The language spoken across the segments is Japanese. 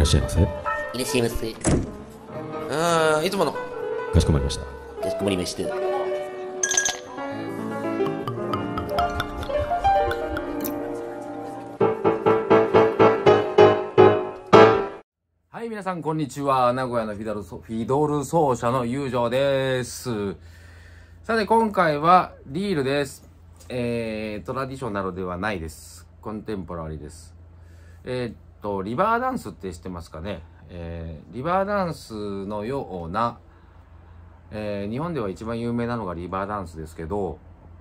らっしゃいませ。 いらっしゃいませ。いつもの。 かしこまりました。 かしこまりました。 はい、皆さんこんにちは。名古屋のフィドル奏者の友情です。さて今回はリールです。トラディショナルではないです。コンテンポラリーです。リバーダンスって知ってますかね。リバーダンスのような、日本では一番有名なのがリバーダンスですけど、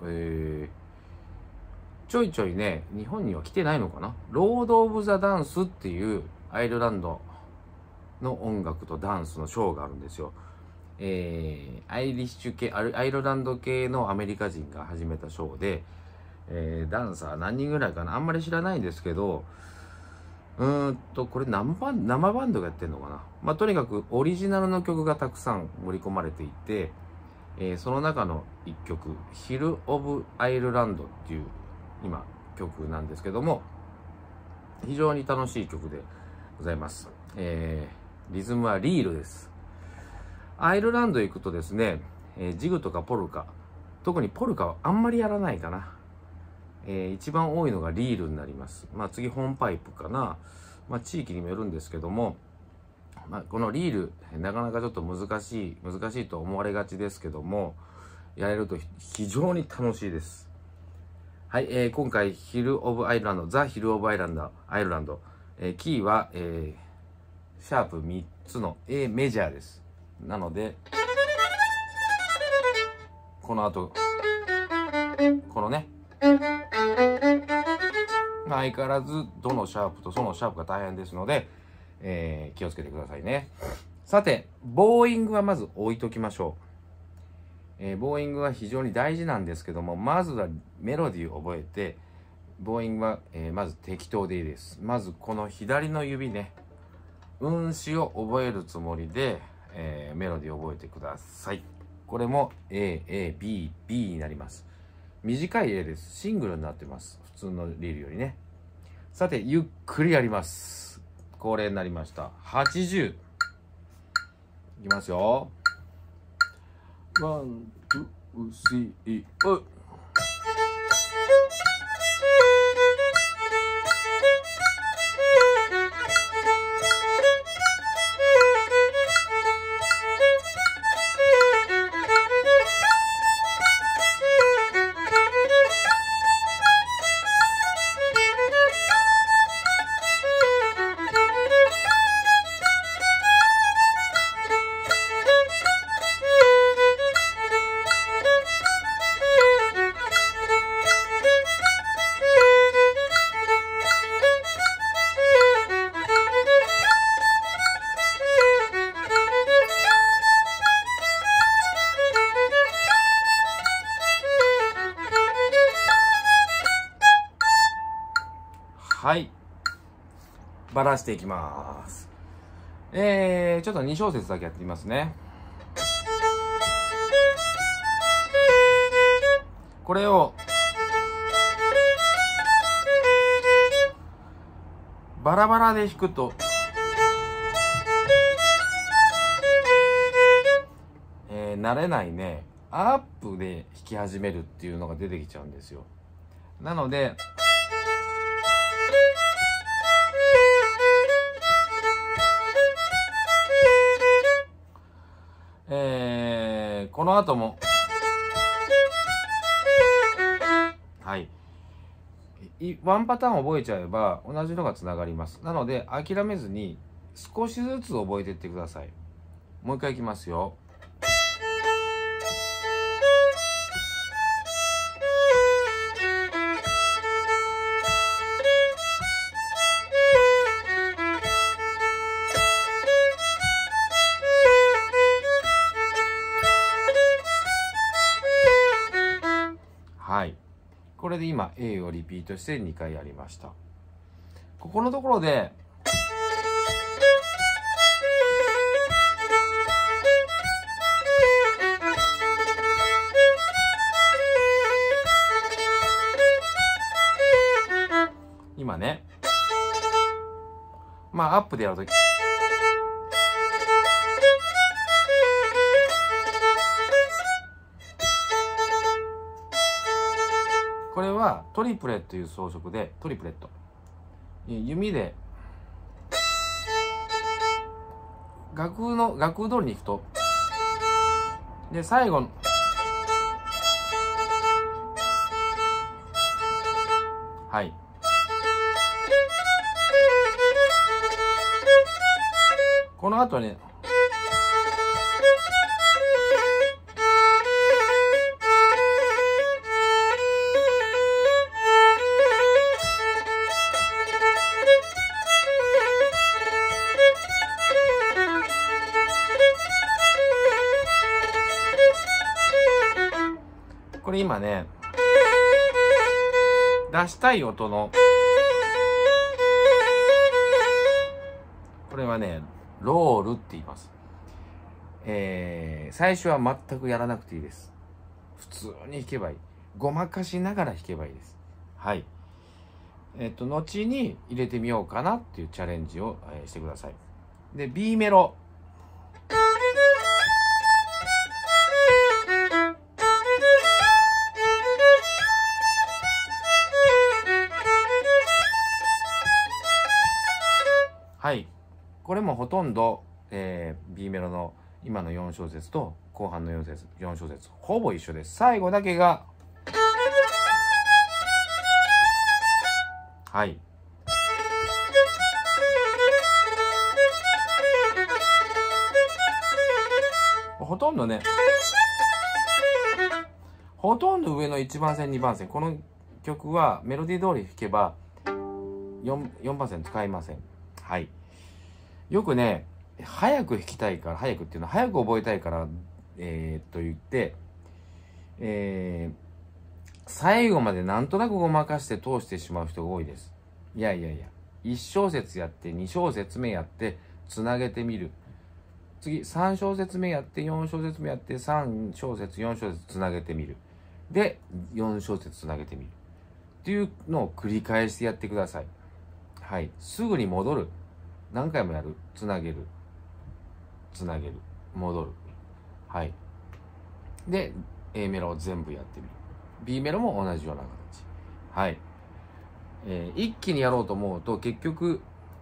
ちょいちょいね、日本には来てないのかな。ロード・オブ・ザ・ダンスっていうアイルランドの音楽とダンスのショーがあるんですよ。アイルランド系のアメリカ人が始めたショーで、ダンサー何人ぐらいかな、あんまり知らないんですけど、これ生バンドがやってんのかな。とにかくオリジナルの曲がたくさん盛り込まれていて、その中の一曲、ヒル・オブ・アイルランドっていう今曲なんですけども、非常に楽しい曲でございます。リズムはリールです。アイルランド行くとですね、ジグとかポルカ、特にポルカはあんまりやらないかな。一番多いのがリールになります。次ホーンパイプかな。地域にもよるんですけども、このリールなかなかちょっと難しいと思われがちですけども、やれると非常に楽しいです。はい、今回ヒル・オブ・アイルランド、ザ・ヒル・オブ・アイルランド、キーは、シャープ3つの A メジャーです。なのでこの後このね、相変わらずどのシャープとそのシャープが大変ですので、気をつけてくださいね。さてボーイングはまず置いときましょう。ボーイングは非常に大事なんですけども、まずはメロディーを覚えて、ボーイングは、まず適当でいいです。まずこの左の指ね、運指を覚えるつもりで、メロディーを覚えてください。これも A、A、B、B になります。短い A です。シングルになってます。普通のリールよりね。さてゆっくりやります。恒例になりました。80いきますよ。ワン、ツー、スリー、はい。バラしていきます。ちょっと2小節だけやってみますね。これをバラバラで弾くと、慣れないね、アップで弾き始めるっていうのが出てきちゃうんですよ。なのでこの後もワンパターン覚えちゃえば同じのがつながります。なので諦めずに少しずつ覚えていってください。もう一回いきますよ。はい。これで今 A をリピートして2回やりました。ここのところで今ね、まあアップでやるときこれはトリプレという装飾で、トリプレット。弓で、楽譜通りに行くと、で、最後の、はい。この後ね、これ今ね、出したい音の、これはね、ロールって言います。最初は全くやらなくていいです。普通に弾けばいい。ごまかしながら弾けばいいです。はい。後に入れてみようかなっていうチャレンジを、してください。で、B メロ。はい。これもほとんど、B メロの今の4小節と後半の4小節、ほぼ一緒です。最後だけが、はい。ほとんどね、ほとんど上の1番線、2番線。この曲はメロディー通り弾けば4番線使いません。はい。よくね、早く弾きたいから、早くっていうのは早く覚えたいから、と言って、最後までなんとなくごまかして通してしまう人が多いです。いやいやいや、1小節やって2小節目やってつなげてみる。次3小節目やって4小節目やって3小節4小節つなげてみる。で4小節つなげてみるっていうのを繰り返してやってください。はい。すぐに戻る。何回もやる。つなげる。つなげる。戻る。はい。で A メロを全部やってみる。B メロも同じような形。はい。一気にやろうと思うと結局、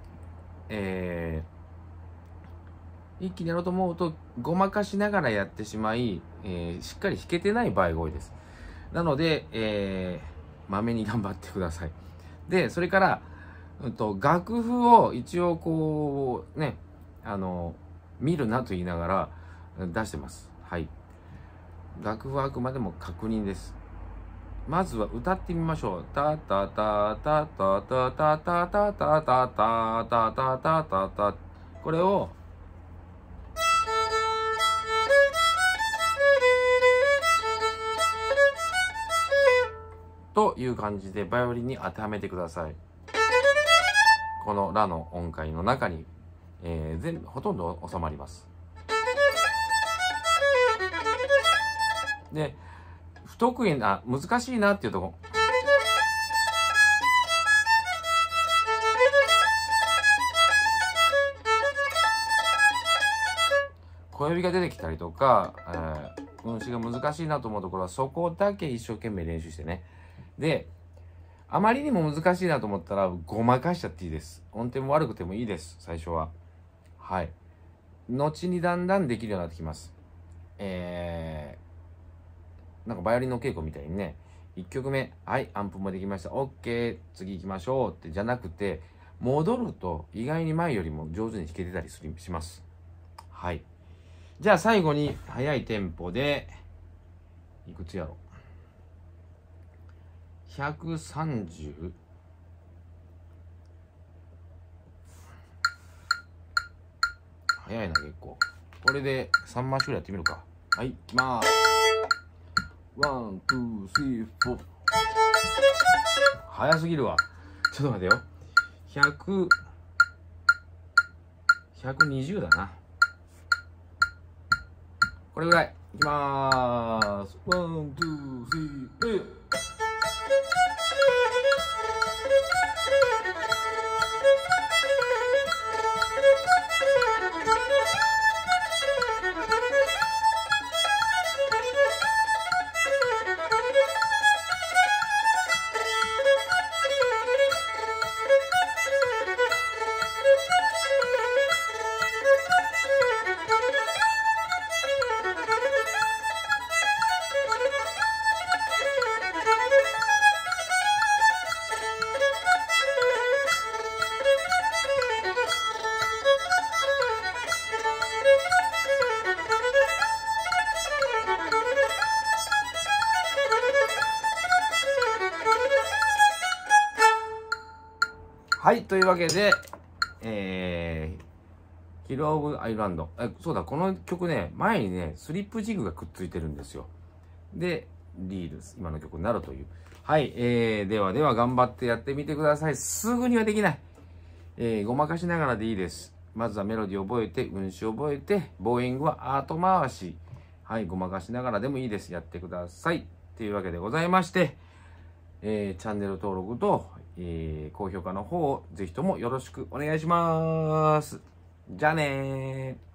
一気にやろうと思うとごまかしながらやってしまい、しっかり弾けてない場合が多いです。なので、まめに頑張ってください。で、それから、楽譜を一応こうね、見るなと言いながら出してます。はい。楽譜はあくまでも確認です。まずは歌ってみましょう。タタタタタタタタタタタタタタタタタ。これをという感じでバイオリンに当てはめてください。このラの音階の中に、ほとんど収まります。で、不得意な、難しいなっていうとこ。小指が出てきたりとか、運指が難しいなと思うところはそこだけ一生懸命練習してね。で、あまりにも難しいなと思ったらごまかしちゃっていいです。音程も悪くてもいいです、最初は。はい。後にだんだんできるようになってきます。なんかバイオリンの稽古みたいにね、1曲目、はい、アンプもできました。OK、次行きましょうってじゃなくて、戻ると意外に前よりも上手に弾けてたりします。はい。じゃあ最後に速いテンポで、いくつやろ130？ 早いな結構。これで3マッシュぐらいやってみるか。はい、いきまーす。ワン、ツー、スリー、フォー。早すぎるわ。ちょっと待てよ。120だな。これぐらい。いきまーす。ワン、ツー、スリー、フォー。 はい、というわけで、ヒロ・オブ・アイルランド。そうだ、この曲ね、前にね、スリップジグがくっついてるんですよ。で、リールス、今の曲になるという。はい、ではでは頑張ってやってみてください。すぐにはできない。ごまかしながらでいいです。まずはメロディー覚えて、運指覚えて、ボーイングはアート回し。はい、ごまかしながらでもいいです。やってください。というわけでございまして、チャンネル登録と、高評価の方をぜひともよろしくお願いします。じゃあねー。